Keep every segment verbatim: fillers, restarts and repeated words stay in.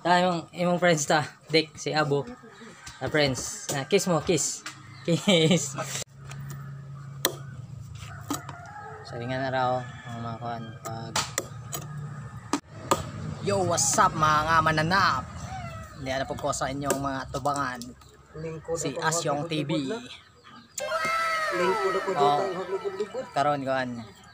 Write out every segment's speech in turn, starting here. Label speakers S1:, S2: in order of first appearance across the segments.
S1: Ta imong imong friends ta, Dick, si Abo. Na friends. Na kiss mo, kiss. Kiss. Saringan na raw ang mga kuan pag Yo, what's up mga mananap? Hindi na po ko sa inyong mga tubangan. Si Asyong T V. Oh, karon kuan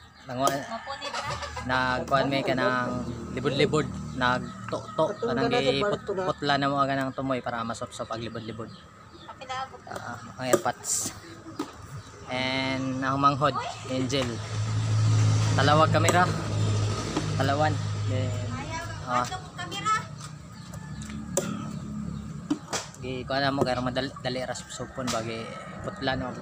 S1: nagkuhan may ka ng libod-libod, nagtuktok kanang giputla na mo aga ng tumoy para masop-sop ang libod-libod. Uh, ang airpods and ang manghod angel talawag kamera talawan then ah gi ko na mo kay madali dali ras supon bagi putla no.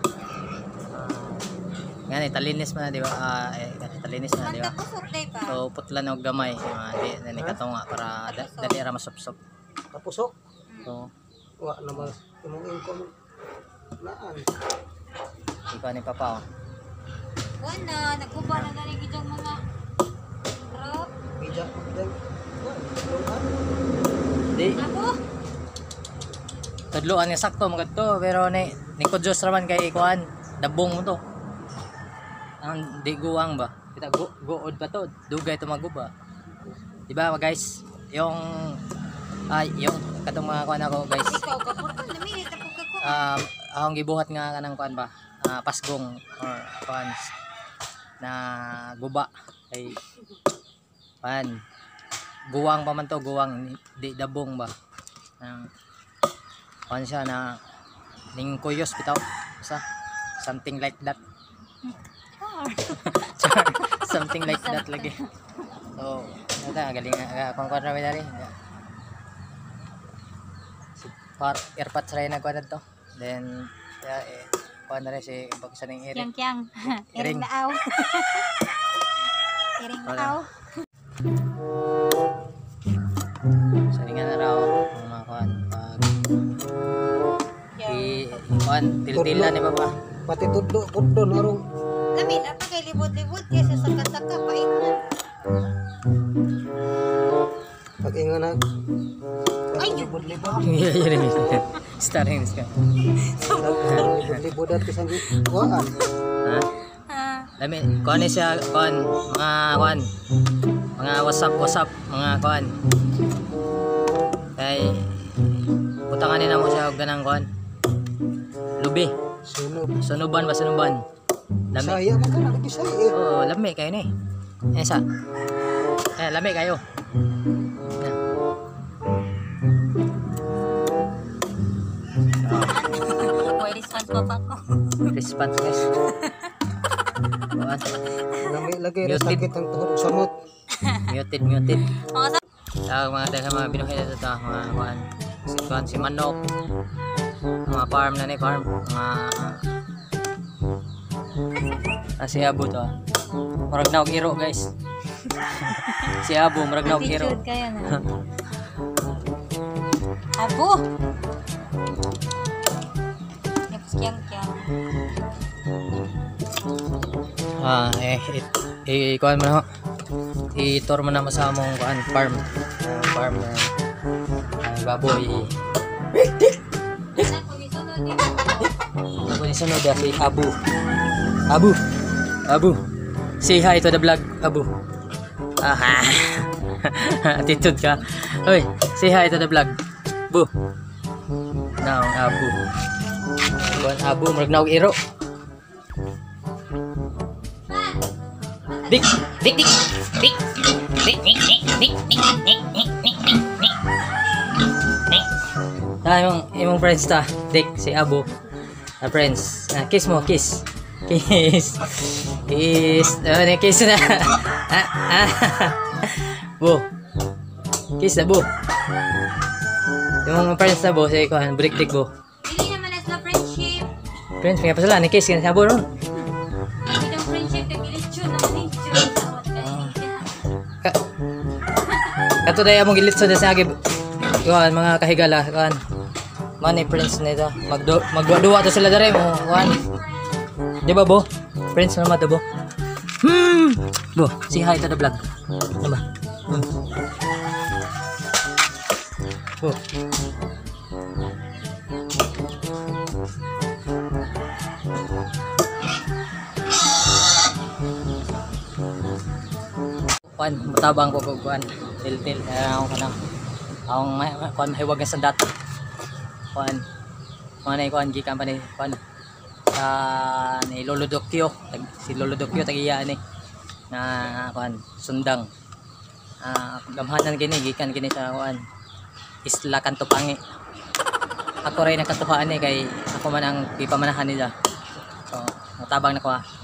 S1: Ngani talinis man di ba? Ah, eh, talinis na di ba? So putla og gamay, uh, di na ni katunga para da, dali ra masupsop.
S2: Kapusok.
S1: So
S2: wa na mas imong income naan.
S1: Ikaw ni papa.
S3: Wala, nagkuba na gani gidong mga bro.
S2: Bija din.
S1: Di.
S3: Ako.
S1: Tudloan nga sakto magadto pero ni ni kudyos raman kay kuan dabong mo to. Ang di guwang ba? Kita go good pa to. Dugay to maguba. Di ba guys? Yung ay yung katong mga kuan ako guys.
S3: Ikaw ka purto na minit ako ka ko.
S1: Um akong gibuhat nga kanang kuan ba? Uh, pasgong or kuan na guba kay kuan. Guwang pa man to, guwang di dabong ba. Ang kuan siya na ning kuyos bitaw. Sa something like that. Something like that lagi. So, nata galing nga kung kuan ra mi dali. Par airpods ray na kuan to. Then ya eh, kuan ra si bagsa ning iri.
S3: Kyang kyang. Iring naaw. Iring naaw.
S1: Saringan na raw ang mga kuan pag i kuan til-til na ni baba.
S2: Pati tudlo pudon arong
S3: Lami na pa kay libot-libot kaysa saka-saka pait na.
S2: pag ingon na.
S3: Ay,
S2: libod-libod.
S1: Iya iya ni. Starting this ka.
S2: Libod-libod at isang kuan.
S1: Ha?
S3: ah,
S1: Lami kuan ni siya kuan mga kuan mga WhatsApp WhatsApp mga kuan. Kay utangan na mo siya og ganang kuan. Lubi.
S2: Sunog.
S1: Sunuban ba sunuban? Lami.
S2: Saya man kana lagi saya. eh.
S1: Oo, lami kayo ni. Esa. Eh, lami kayo. Yan.
S3: boy response pa pa ko.
S1: Response guys. Kuan.
S2: Lami lagi ra
S1: Muted.
S2: sakit ang tuhod samot.
S1: Muted muted.
S3: Mga sa
S1: Ah, mga dahil mga binuhay na ito, mga kuan. Si kuan si manok. Mga farm na ni farm. Mga ah, si Abo to. Murag na og iro guys. Si Abo murag na og iro.
S3: attitude kayo na. Abo. Next kyang kyang.
S1: Ah, eh, eh, eh kuan mo na ho. I-tour mo na sa among kuan farm. Uh, farm na uh, baboy.
S3: Ano ko gisunod ni?
S1: Ako ni sunod ah, si Abu. Abu. Abu. Say hi to the vlog, Abu. Aha. Attitude ka. Hoy, say hi to the vlog. Bu. Now, Abu. Kuan Abu murag na og iro. Dik, dik, dik, dik, dik, dik, dik, dik, dik, dik, dik, dik, dik. Ah, imong imong friends ta, Dick, si Abo. Na friends. Ah, kiss mo, kiss. Kiss. Kiss. Oh, ni kiss na. Ah, ah. Bu. Kiss na, Bu. Imong friends na, Bu, si kuan, break dik, Bu.
S3: Dili naman as na friendship.
S1: Friends, kaya pa sila, ni kiss ka na si Abo, ron.
S3: Hindi ng friendship kag ilitsyon naman ni Jun.
S1: Kato dai among gilitso na sa agi. Kuan mga kahigala kuan. Money friends nito. Magdo magduwa to sila dere mo kuan. Di ba bo? Friends naman to bo. Hmm. Bo, say hi to the vlog. Ano ba? Hmm. Oh. Kuan, matabang ko ko kuan. Til-til kaya ako kana. Akong may kuan mahiwag nga sandat. Kuan. Kuan ay kuan gikan pa ni kuan. Sa ni Lolo Dokyo, tag, si Lolo Dokyo tagiya ni na kuan sundang. Ah, gamhanan kini gikan kini sa kuan. Isla Kantupangi. Ako rin ang katuhaan ni kay ako man ang pipamanahan nila. So, matabang na ko ah.